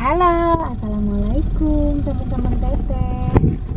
Halo, assalamualaikum teman-teman teteh.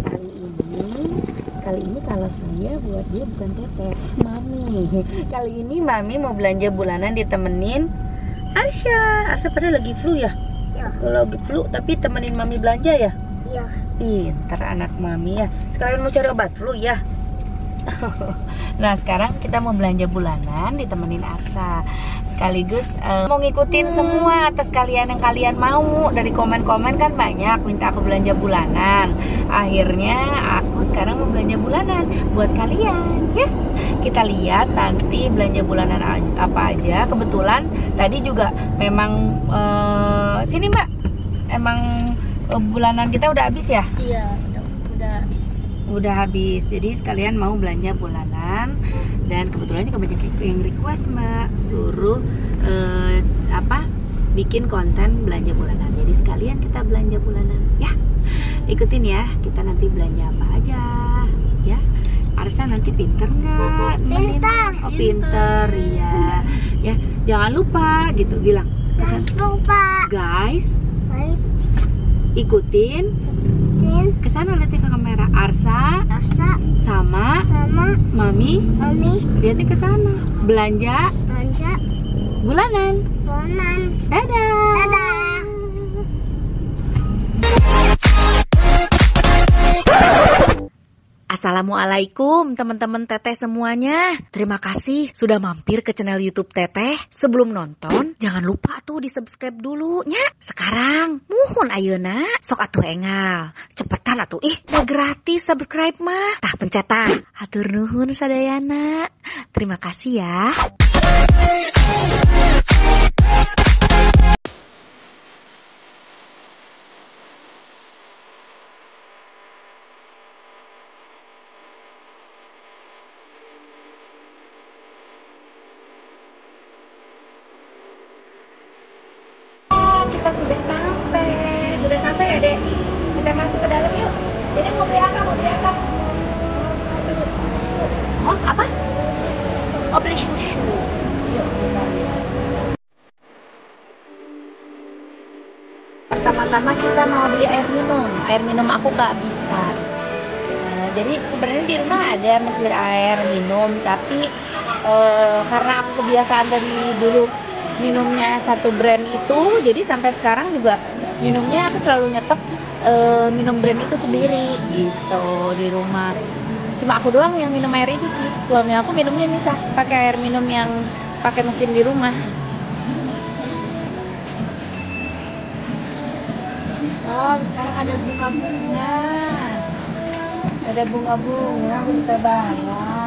Kali ini kalau saya buat dia bukan teteh, mami. Kali ini mami mau belanja bulanan ditemenin Arsya. Arsya padahal lagi flu ya? Ya. Kalau lagi flu tapi temenin mami belanja ya? Iya. Pinter anak mami ya. Sekalian mau cari obat flu ya. Nah sekarang kita mau belanja bulanan ditemenin Arsa. Sekaligus mau ngikutin semua atas kalian yang kalian mau. Dari komen-komen kan banyak minta aku belanja bulanan. Akhirnya aku sekarang mau belanja bulanan buat kalian ya. Kita lihat nanti belanja bulanan apa aja. Kebetulan tadi juga memang sini mbak, emang bulanan kita udah habis ya? Iya, udah habis. Udah habis, jadi sekalian mau belanja bulanan. Dan kebetulan juga banyak yang request mbak, suruh bikin konten belanja bulanan. Jadi sekalian kita belanja bulanan ya. Ikutin ya, kita nanti belanja apa aja ya. Arsa nanti pinter nggak? Pinter. Oh pinter ya. Ya jangan lupa gitu bilang. Jangan lupa. Guys, ikutin Tin, kesana, liatin ke kamera. Arsa sama mami liatin ke sana. Belanja bulanan. Dadah. Assalamualaikum teman-teman teteh semuanya. Terima kasih sudah mampir ke channel YouTube teteh. Sebelum nonton jangan lupa tuh di subscribe dulu nya. Sekarang muhun ayeuna sok atuh engal. Cepetan atuh udah gratis subscribe mah. Tah pencet tah. Hatur nuhun sadayana. Terima kasih ya. Kita sudah sampai ya dek. Kita masuk ke dalam yuk. Jadi mau beli apa? Oh apa? Oh beli susu. Yuk kita. Pertama-tama kita mau beli air minum. Air minum aku kehabisan. Jadi sebenarnya di rumah ada mesin air minum, tapi karena aku kebiasaan dari dulu minumnya satu brand itu, jadi sampai sekarang juga minumnya aku selalu nyetok minum brand itu sendiri gitu di rumah. Cuma aku doang yang minum air itu sih. Suami aku minumnya misah, pakai air minum yang pakai mesin di rumah. Oh, sekarang ada bunga-bunga. Ada bunga-bunga, aku bisa bawa.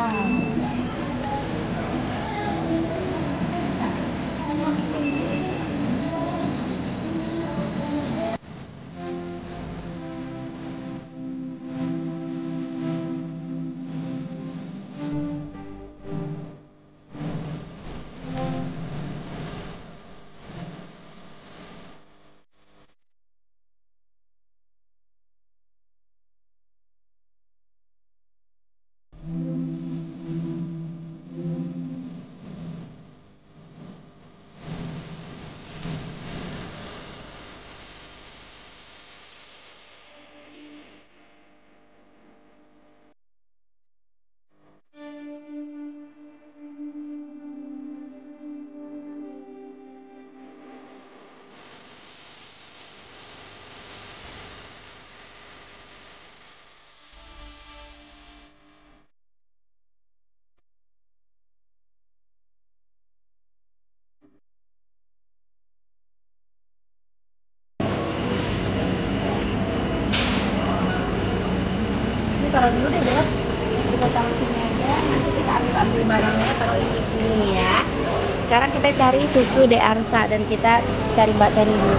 Taruh dulu deh Beb, kita taruh sini aja, nanti kita ambil barangnya taruh di sini ya. Sekarang kita cari susu de Arsa dan kita cari Mbak Teni dulu.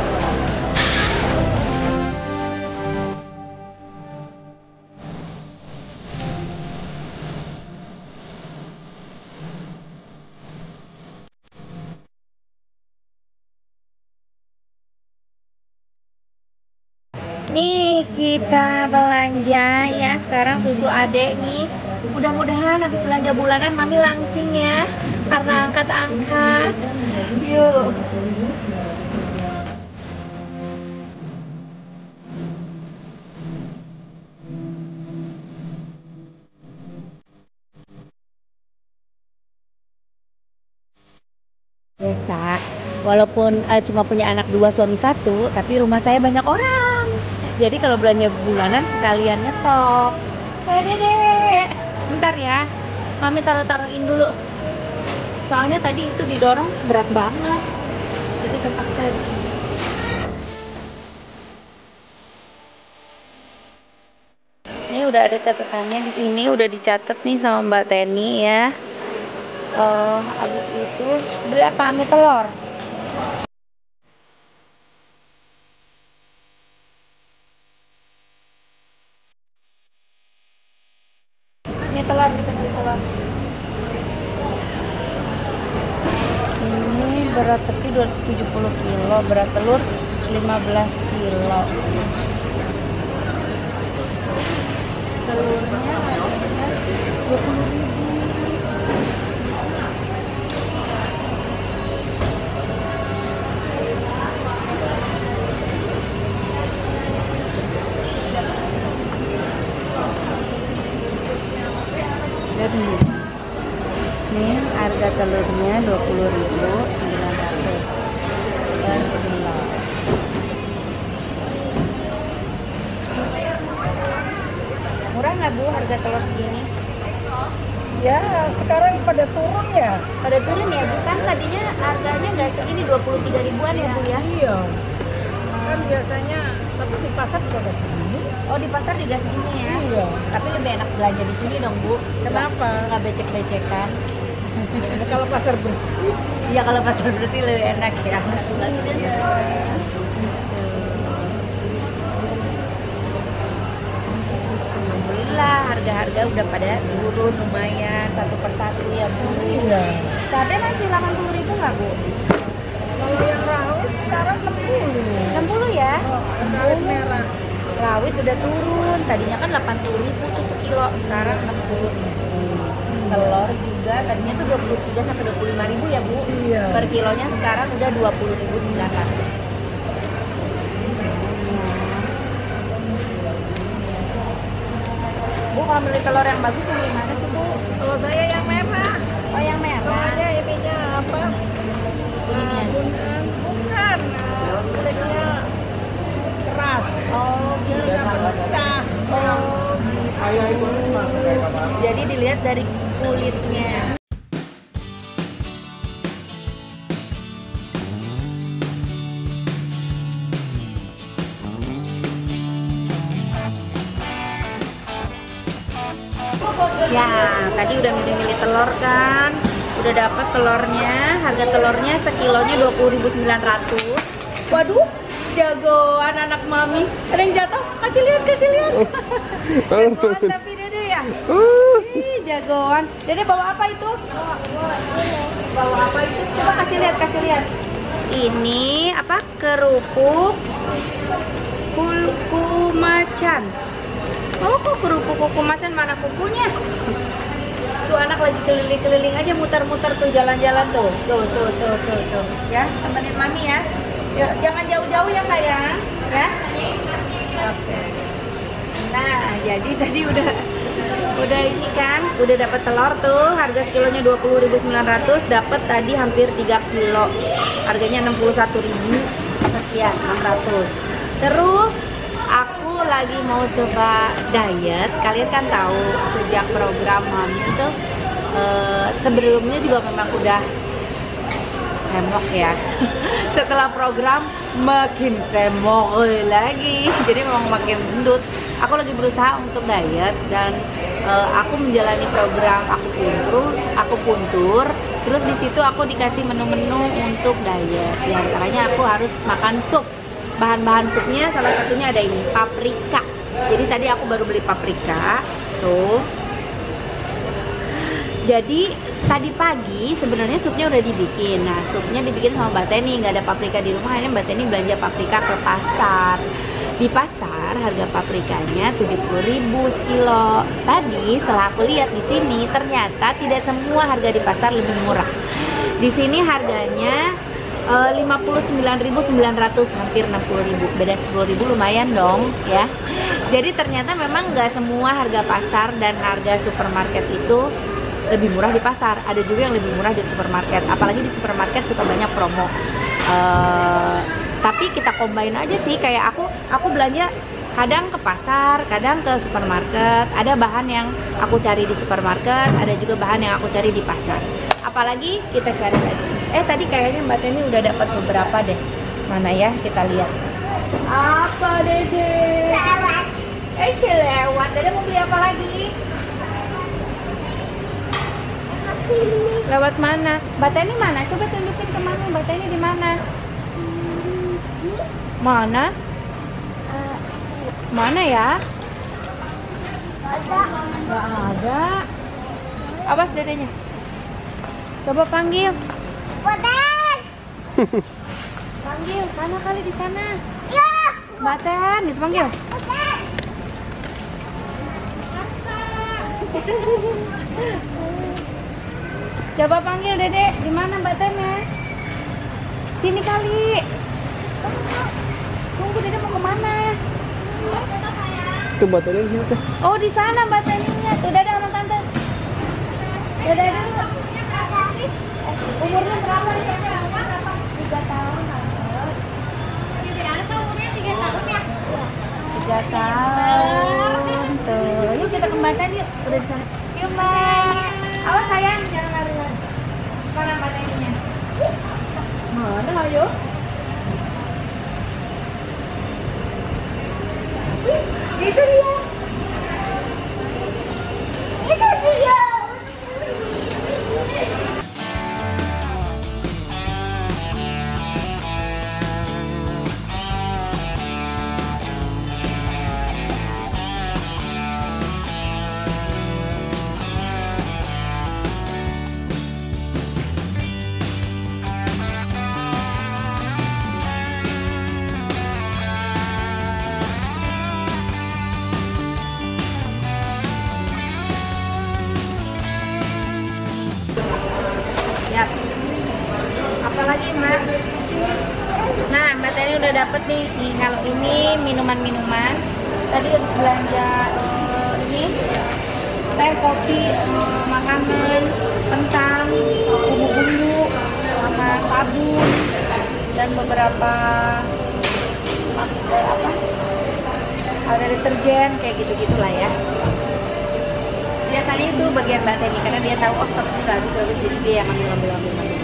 Nih kita belanja ya, sekarang susu adek nih. Mudah-mudahan habis belanja bulanan mami langsing ya, karena angkat-angkat. Yuk. Walaupun cuma punya anak 2 suami 1, tapi rumah saya banyak orang. Jadi kalau belanja bulanan sekalian nyetok. Dede, bentar ya, Mami taruh-taruhin dulu. Soalnya tadi itu didorong berat banget. Jadi terpaksa. Ini udah ada catatannya di sini, udah dicatat nih sama Mbak Teni ya. Abis itu berapa mie telur? Mie telur, kita beli telur. Ini berat peti 270 kilo, berat telur 15 kilo. Telurnya 20.000. Nih harga telurnya 20.900 per kilo. Murah nggak Bu harga telur segini? Ya, sekarang pada turun ya. Pada turun ya Bu, kan tadinya harganya nggak segini 23 ribuan ya Bu ya? Iya. Kan biasanya, tapi di pasar juga ada segini. Oh di pasar juga segini ya? Iya. Tapi lebih enak belanja di sini dong Bu. Kenapa? Nggak becek-becekan. Kalau pasar bersih. Iya kalau pasar bersih lebih enak ya. Alhamdulillah harga-harga udah pada turun lumayan satu persatu ya Bu. Iya. Cabai masih 80.000 nggak Bu? Kalau yang rawit sekarang 60. 60 ya? Rawit merah. Rawit udah turun, tadinya kan 80.000 tuh sekilo, sekarang 60.000. Telur juga tadinya tuh 23 sampai 25.000 ya Bu. Iya. Per kilonya sekarang udah 20.900. Bu kalau beli telur yang bagus yang gimana sih Bu? Kalau saya yang merah. Oh yang merah. Soalnya ininya apa? Kuningnya. Bukan. Kulitnya keras. Oh Biar gitu. nggak pecah. Oh gitu. Jadi dilihat dari kulitnya. Ya, tadi udah milih-milih telur kan. Udah dapat telurnya, harga telurnya sekilonya 20.900. Waduh, jagoan anak Mami. Ada yang jatuh? Kasih lihat, kasih lihat. Jagoan tapi Dede ya. Ih, jagoan. Dede bawa apa itu? Bawa apa itu? Coba kasih lihat, kasih lihat. Ini apa? Kerupuk kuku macan. Oh, kok kerupuk kuku macan, mana kukunya? Tuh anak lagi keliling-keliling aja, muter-muter tuh jalan-jalan tuh. Tuh. Ya, temenin Mami ya. Yuk, jangan jauh-jauh ya sayang, ya. Oke. Nah, jadi tadi udah ini kan, udah dapat telur tuh, harga sekilonya 20.900, dapat tadi hampir 3 kilo. Harganya 61.000 sekian, 600. Terus aku lagi mau coba diet. Kalian kan tahu sejak program Mami itu sebelumnya juga memang udah semok ya. Setelah program makin semok lagi. Jadi memang makin gendut. Aku lagi berusaha untuk diet dan aku menjalani program aku puntur. Terus di situ aku dikasih menu-menu untuk diet. Di antaranya aku harus makan sup. Bahan-bahan supnya salah satunya ada ini, paprika. Jadi tadi aku baru beli paprika tuh. Jadi tadi pagi sebenarnya supnya udah dibikin. Nah, supnya dibikin sama Mbak Teni, nggak ada paprika di rumah. Ini Mbak Teni belanja paprika ke pasar. Di pasar harga paprikanya 70.000 sekilo. Tadi setelah aku lihat di sini ternyata tidak semua harga di pasar lebih murah. Di sini harganya 59.900, hampir 60.000, beda 10.000 lumayan dong ya. Jadi ternyata memang nggak semua harga pasar dan harga supermarket itu lebih murah di pasar. Ada juga yang lebih murah di supermarket, apalagi di supermarket suka banyak promo. Tapi kita combine aja sih, kayak aku belanja kadang ke pasar, kadang ke supermarket. Ada bahan yang aku cari di supermarket, ada juga bahan yang aku cari di pasar. Apalagi kita cari lagi. Tadi kayaknya Mbak Teni udah dapat beberapa deh. Mana ya, kita lihat. Apa Dede? Lewat. Lewat. Dede mau beli apa lagi? Lewat mana? Mbak Teni mana? Coba tunjukin ke Mami. Mbak Teni di mana? Mana? Mana ya? Nggak ada. Awas dedenya. Coba panggil. Baten. Panggil, mana kali di sana? Ya. Baten, itu panggil. Baten. Coba panggil Dede, di mana Batennya? Sini kali. Tunggu, Dede mau kemana? Tuh Batennya di sini tuh. Oh, di sana Batennya. Tuh Dede sama Tante. Dede dulu. Umurnya berapa nih? 3 tahun. Umurnya 3 tahun ya? 3 tahun. Tuh, yuk kita ke Baten yuk. Udah di sana. Yuk Mbak. Awas sayang, jangan lari-lari. Mana Batennya? Mana ayo? Itu dia. Itu dia. Yap. Apalagi Mbak? Nah, Mbak Teni udah dapet nih. Kalau ini minuman-minuman. Tadi habis belanja ini teh, kopi, makanan, kentang, bumbu-bumbu, sama sabun dan beberapa ada deterjen kayak gitu-gitulah ya. Biasanya itu bagian Mbak Teni karena dia tahu stoknya udah habis jadi dia yang ambil.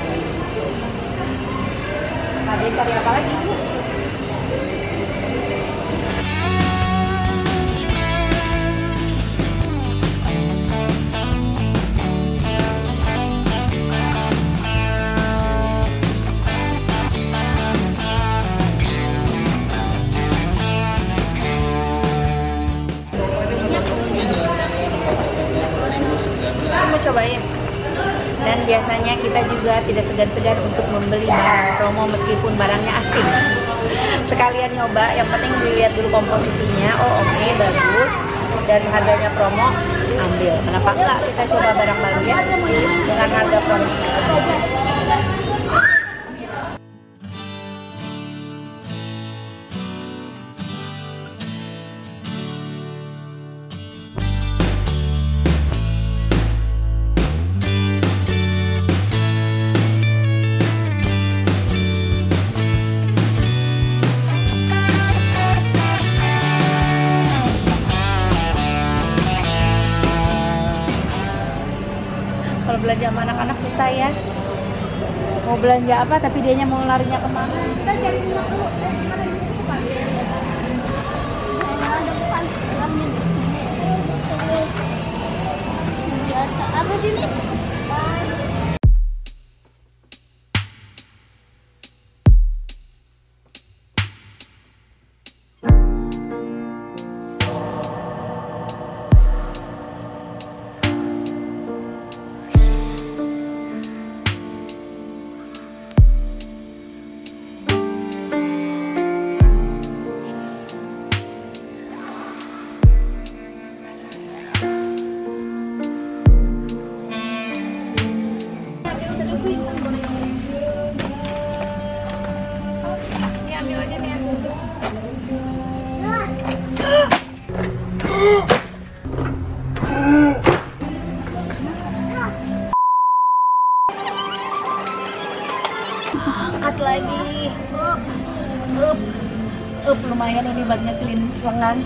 Nah, dia cari apa lagi? Mau cobain. Dan biasanya kita juga tidak segan-segan untuk membeli barang promo meskipun barangnya asing. Sekalian nyoba, yang penting dilihat dulu komposisinya. Oh oke, bagus. Dan harganya promo, ambil. Kenapa enggak kita coba barang baru ya dengan harga promo. Kalau belanja sama anak-anak susah ya. Mau belanja apa tapi dianya mau larinya kemana? Kita cari minyak dulu. Biasa apa sini? lumayan ini buat ngecilin lengan.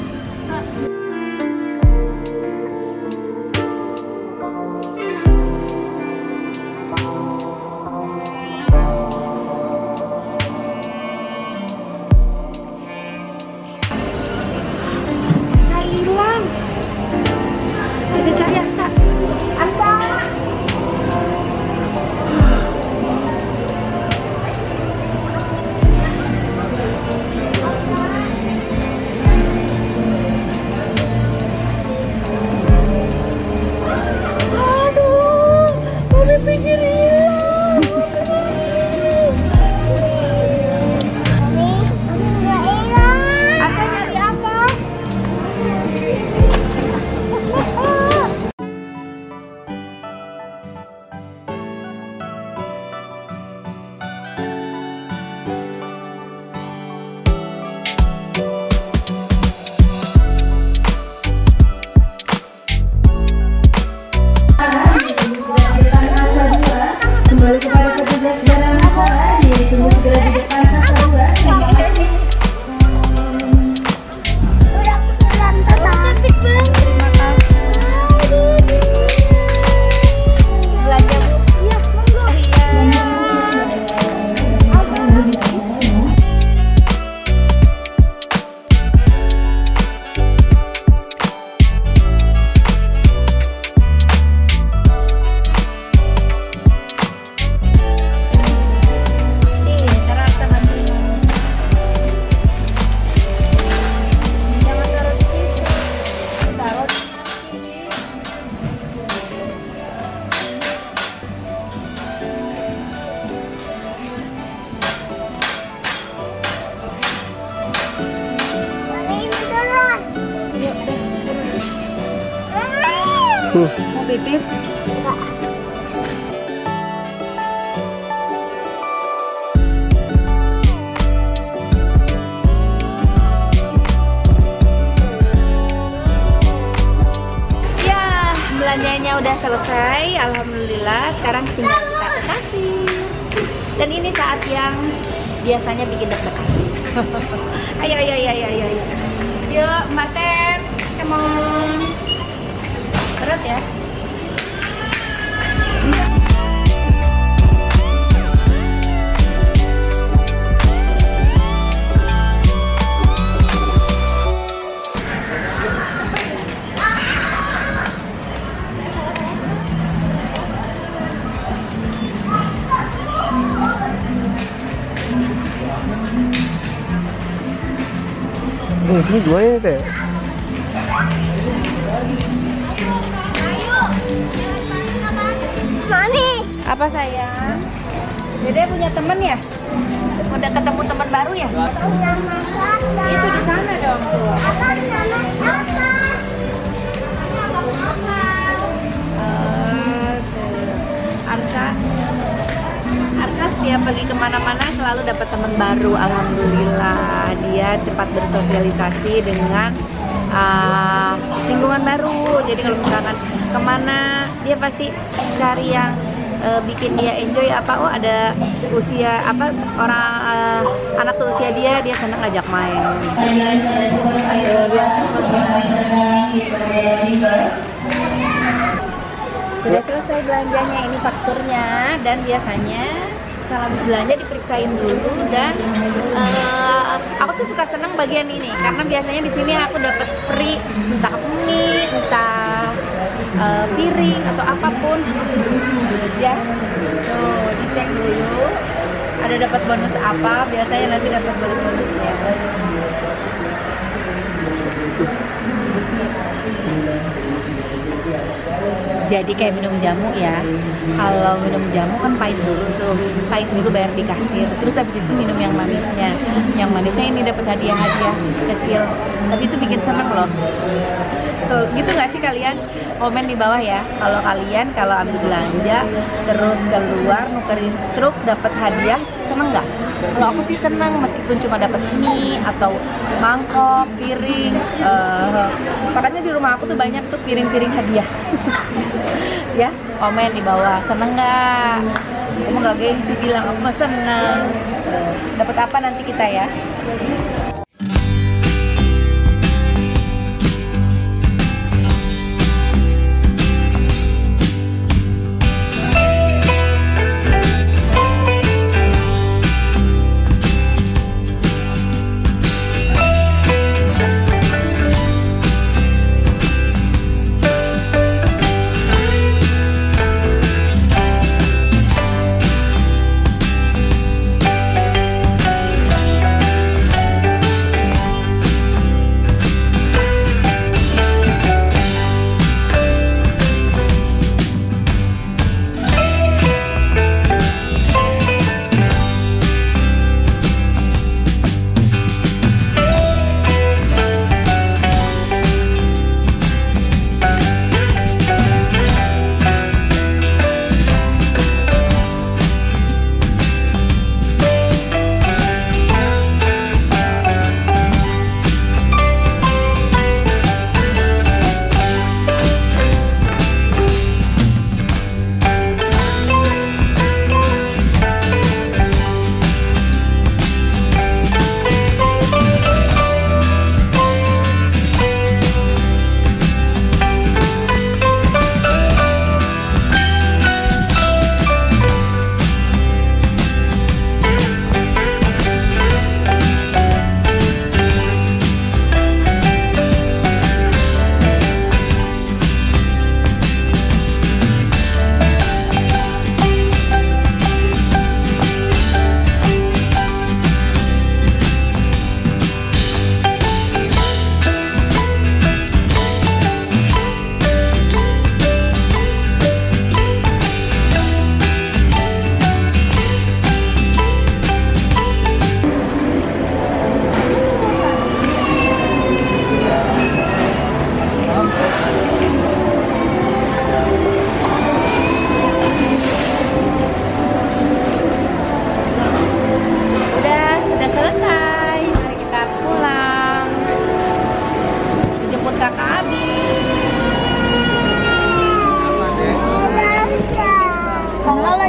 Arsa hilang. Kita cari Arsa. Arsa. Kembali kepada petugas barang masalah, ditunggu segera di depan kasa 2. Terima kasih. Udah cantik banget. Terima kasih. Belanja Bu? Iya, monggo. Iya. Mau pipis? Enggak. Ya, belanjanya udah selesai. Alhamdulillah. Sekarang tinggal kita ke kasir. Dan ini saat yang biasanya bikin deg-degan. Ayo. Yuk, Mbak Ten. Come on. Berat ya? Sini dua ya teh. Mami. Apa sayang? Dede punya temen ya? Udah ketemu teman baru ya? Itu di sana dong tuh. Arsa setiap pergi kemana-mana selalu dapat teman baru. Alhamdulillah, dia cepat bersosialisasi dengan lingkungan baru. Jadi kalau misalkan kemana, dia pasti cari yang bikin dia enjoy apa. Oh, ada usia apa orang anak seusia dia senang ngajak main. Sudah selesai belanjanya, ini fakturnya. Dan biasanya kalau habis belanja diperiksain dulu. Dan aku tuh suka seneng bagian ini karena biasanya di sini aku dapat free entah mie, entah piring atau apapun ya. Tuh dicek dulu ada dapat bonus apa, biasanya nanti dapat bonusnya. Jadi kayak minum jamu ya. Kalau minum jamu kan pahit dulu tuh, pahit dulu bayar di kasir. Terus habis itu minum yang manisnya. Yang manisnya ini dapat hadiah-hadiah kecil. Tapi itu bikin seneng loh. Gitu nggak sih kalian? Komen di bawah ya. Kalau kalian kalau habis belanja terus keluar nukerin struk dapat hadiah, seneng nggak? Kalau aku sih seneng meskipun cuma dapat mie atau mangkok, piring. Makanya di rumah aku tuh banyak tuh piring-piring hadiah. Ya, komen di bawah. Seneng nggak? Kamu nggak gengsi bilang aku mah seneng. Dapat apa nanti kita ya?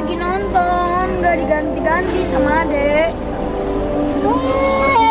lagi nonton, nggak diganti-ganti sama adek.